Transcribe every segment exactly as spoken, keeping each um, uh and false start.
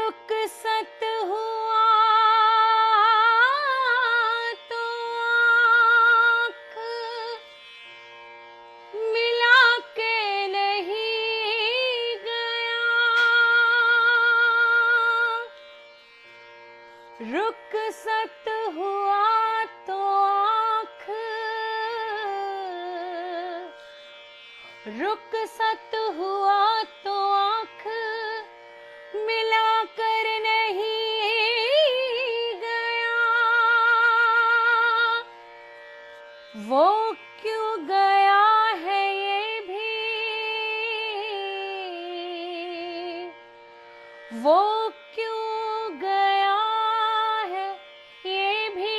रुखसत हुआ तो आँख मिला के नहीं गया। रुखसत हुआ तो आँख रुखसत हुआ तो आँख मिला कर नहीं गया। वो क्यों गया है ये भी, वो क्यों गया है ये भी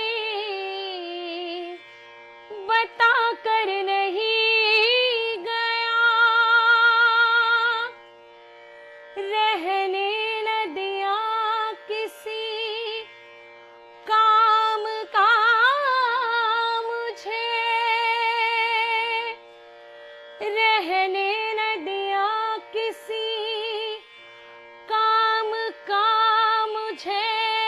बता कर नहीं गया। रहने न दिया किसी काम का मुझे, रहने न दिया किसी काम का मुझे।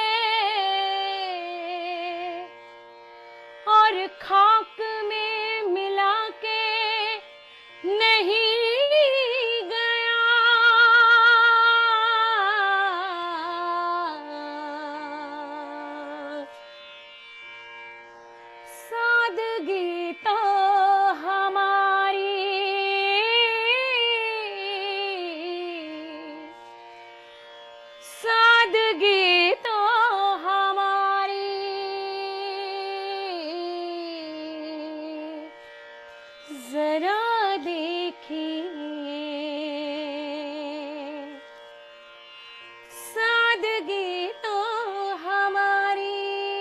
और खाक में मिला के नहीं गया। सादगी तो हमारी, सादगी तो हमारी जरा देखिए। सादगी तो हमारी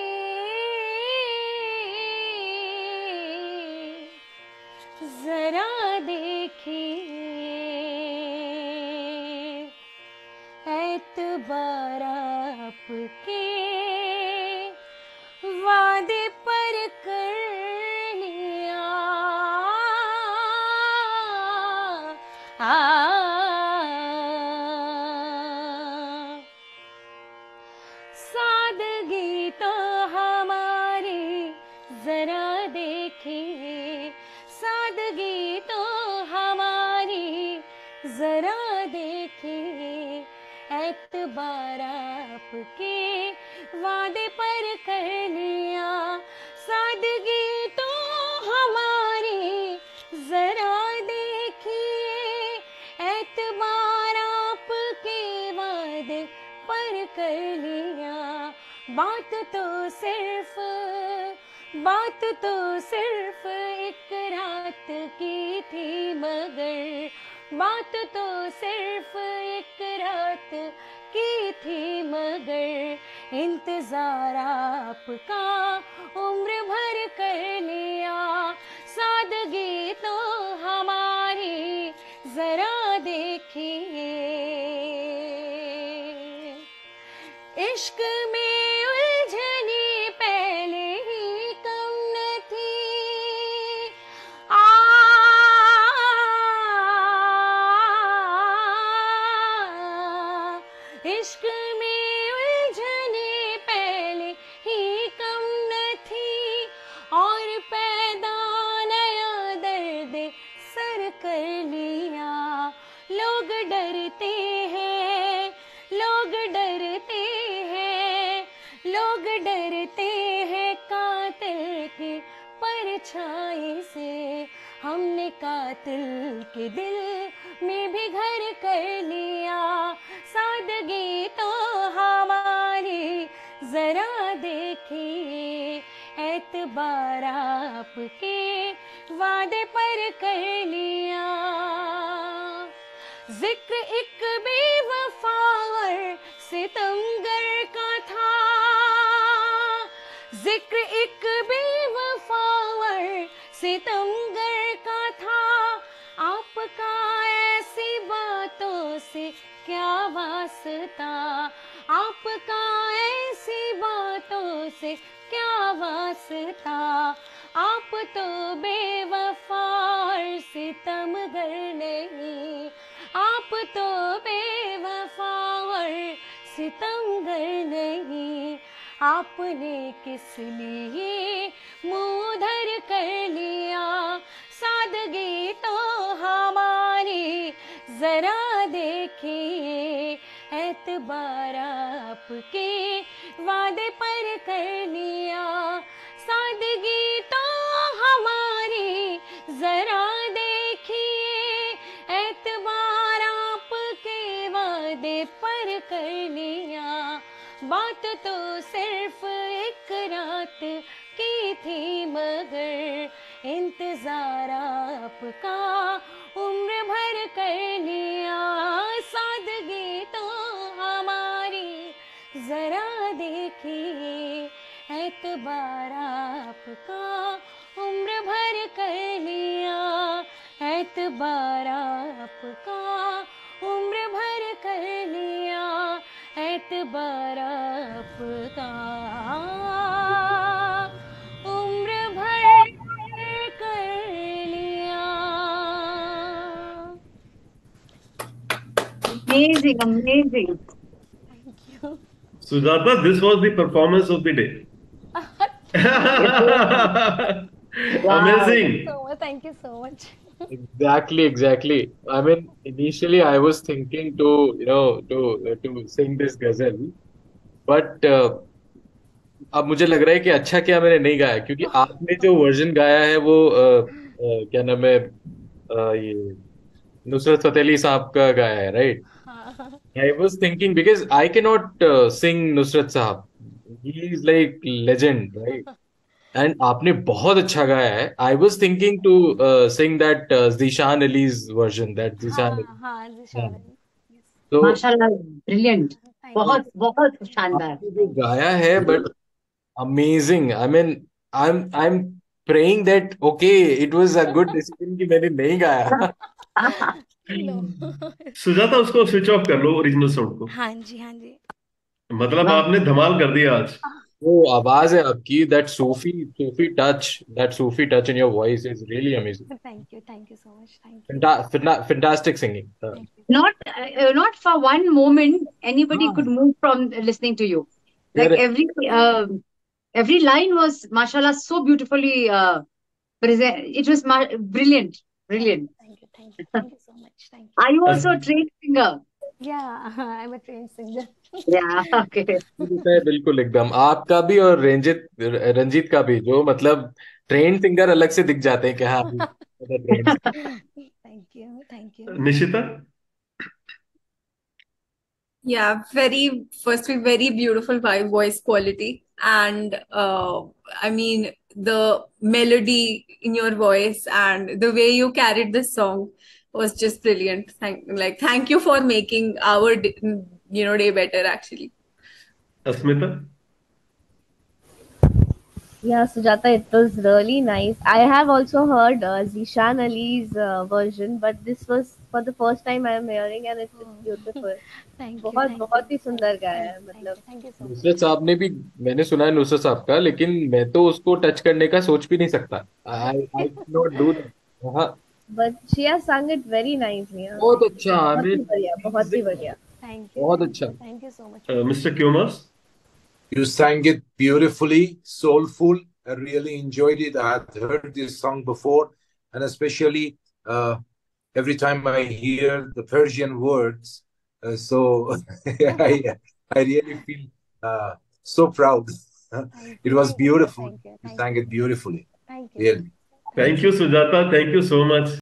जरा देखिए। एतबार आपके वादे पर कर लिया। आ, सादगी तो हमारी जरा देखिए। सादगी तो हमारी जरा देखिए। एतबार आपके वादे पर कर लिया। सादगी तो हमारी जरा देखिए। एतबार आपके वादे पर कर लिया। बात तो सिर्फ बात तो सिर्फ एक रात की थी, मगर बात तो सिर्फ एक रात की थी, मगर इंतजार आपका उम्र भर कर लिया। सादगी तो हमारी जरा देखिए। इश्क में उलझनी पहले ही कम न थी। आ, इश्क में उलझनी पहले ही कम न थी। और पैदा नया दर्द सर कर लिया। लोग डरते हैं, लोग डरते हैं, लोग डरते हैं कातिल की परछाई से। हमने कातिल के दिल में भी घर कर लिया। सादगी तो हमारी जरा देखिए। एतबार आपके वादे पर कर लिया। जिक्र एक बेवफा और सितमगर का था। जिक्र एक बेवफा और सितमगर का था। आपका ऐसी बातों से क्या वास्ता। आपका ऐसी बातों से क्या वास्ता। आप तो बेवफा और सितमगर नहीं। आप तो बेवफा और सितमगर नहीं, आपने किस लिए मुँह धर कर लिया। सादगी तो हमारी जरा देखिए, एतबार आपके वादे पर कर लिया। सादगी तो हमारी जरा देखिए, एतबार आपके वादे पर कर लिया। बात तो सिर्फ एक रात की थी, मगर इंतजार आपका उम्र भर कर लिया। सादगी तो हमारी जरा देखिए, एतबार आपका उम्र भर कर लिया। एतबार आपका उम्र भर कर लिया। एतबार आपका उम्र भर कर लिया। Amazing, amazing. Thank you. Sujata, this was the performance of the day. Wow. Amazing. So much. Thank you so much. Exactly, exactly. I mean, initially I was thinking to, you know, to to sing this ghazal, but uh, अब मुझे लग रहा है कि अच्छा क्या मैंने नहीं गाया, क्योंकि आपने जो वर्जन गाया है वो अ, अ, क्या नाम है, अ, ये नुसरत फतेह अली साहब का गाया है, राइट? हाँ, I was thinking because I cannot uh, sing Nusrat Sahab. He is like legend, right? And आपने बहुत अच्छा गाया है. I was thinking to uh, sing that uh, Zishan Ali's version, that Zishan Ali. हाँ, हाँ, हाँ. Zeeshan Ali. Yes. तो माशाल्लाह, brilliant. Thank you. बहुत बहुत शानदार. आपने जो गाया है, but amazing. I mean, I'm I'm praying that okay, it was a good decision कि मैंने नहीं गाया. No. सुजाता, उसको स्विच ऑफ कर लो, ओरिजिनल साउंड को। हाँ जी, हाँ जी। मतलब आपने धमाल कर दिया आज। वो आवाज है आपकी, that Sufi Sufi touch, that Sufi touch in your voice is really amazing. Thank you, thank you so much. Thank you. Fanta- fanta- fantastic singing. Uh, Thank you. Not uh, not for one moment anybody Ah. could move from listening to you. Like Correct. every uh, every line was mashallah so beautifully uh, present. It was ma- brilliant, brilliant. Thank you, thank you, thank you so much. Thank you. Are you also a trained singer? Yeah, I'm a trained singer. Yeah. Okay. होता है बिल्कुल एकदम, आपका भी और रंजित रंजीत का भी, जो मतलब ट्रेन सिंगर अलग से दिख जाते हैं कि हाँ train. Thank you, thank you. Nishita, Yeah, very, firstly, very beautiful vibe, voice quality. And uh, I mean, the melody in your voice and the way you carried this song was just brilliant. Thank, like, thank you for making our, d- you know, day better, actually. Asmita, Yeah, Sujata, it was really nice. I have also heard uh, Zishan Ali's uh, version, but this was for the first time I am hearing, and it's, it's beautiful. Thank you, बहुत thank बहुत ही you. सुंदर गाया Thank है, you, thank मतलब you, thank you so much. Nusrat साहब ने भी, मैंने सुना है नुसरत साहब का, लेकिन मैं तो उसको टच करने का सोच भी नहीं सकता. I I not do that. हाँ, but she has sung it very nicely. हाँ. बहुत अच्छा. I बहुत ही mean, बढ़िया, बहुत ही बढ़िया. Thank you, बहुत thank अच्छा. you, thank you so much. Mister Kyomars, You sang it beautifully, soulful. I really enjoyed it. I had heard this song before, and especially uh, every time I hear the Persian words, uh, so I, I really feel uh, so proud. Thank It you, was thank you, beautiful. thank you, You thank sang you, it beautifully, thank you. really. Thank you Sujata, thank you so much.